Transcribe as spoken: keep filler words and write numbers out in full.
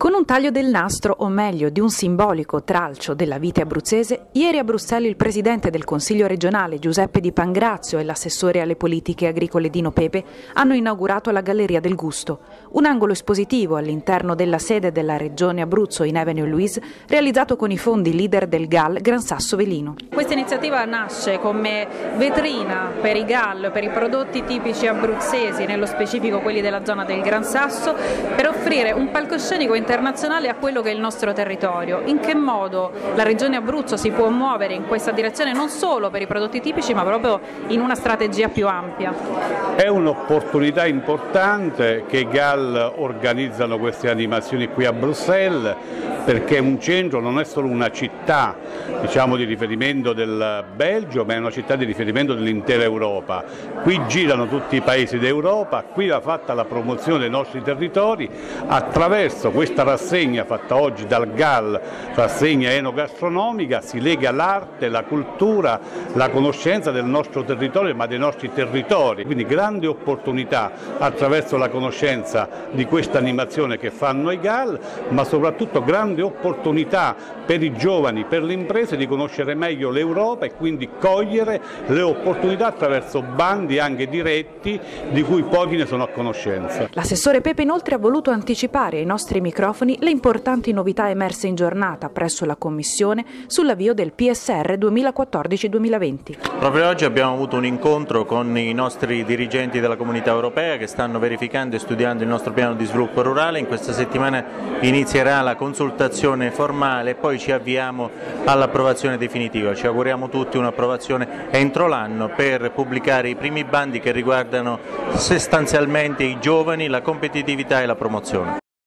Con un taglio del nastro, o meglio di un simbolico tralcio della vite abruzzese, ieri a Bruxelles il presidente del Consiglio regionale Giuseppe Di Pangrazio e l'assessore alle politiche agricole Dino Pepe hanno inaugurato la Galleria del Gusto, un angolo espositivo all'interno della sede della Regione Abruzzo in Avenue Louise, realizzato con i fondi leader del G A L Gran Sasso Velino. Questa iniziativa nasce come vetrina per i G A L, per i prodotti tipici abruzzesi, nello specifico quelli della zona del Gran Sasso, per offrire un palcoscenico internazionale a quello che è il nostro territorio. In che modo la Regione Abruzzo si può muovere in questa direzione non solo per i prodotti tipici ma proprio in una strategia più ampia? È un'opportunità importante che i G A L organizzano queste animazioni qui a Bruxelles, perché un centro non è solo una città, diciamo, di riferimento del Belgio, ma è una città di riferimento dell'intera Europa. Qui girano tutti i paesi d'Europa, qui va fatta la promozione dei nostri territori attraverso questa rassegna fatta oggi dal G A L, rassegna enogastronomica. Si lega l'arte, la cultura, la conoscenza del nostro territorio, ma dei nostri territori. Quindi grande opportunità attraverso la conoscenza di questa animazione che fanno i G A L, ma soprattutto grande opportunità per i giovani, per le imprese di conoscere meglio l'Europa e quindi cogliere le opportunità attraverso bandi anche diretti di cui pochi ne sono a conoscenza. L'assessore Pepe inoltre ha voluto anticipare ai nostri microfoni le importanti novità emerse in giornata presso la Commissione sull'avvio del P S R duemilaquattordici duemilaventi. Proprio oggi abbiamo avuto un incontro con i nostri dirigenti della Comunità Europea che stanno verificando e studiando il nostro piano di sviluppo rurale. In questa settimana inizierà la consultazione formale e poi ci avviamo all'approvazione definitiva. Ci auguriamo tutti un'approvazione entro l'anno per pubblicare i primi bandi che riguardano sostanzialmente i giovani, la competitività e la promozione.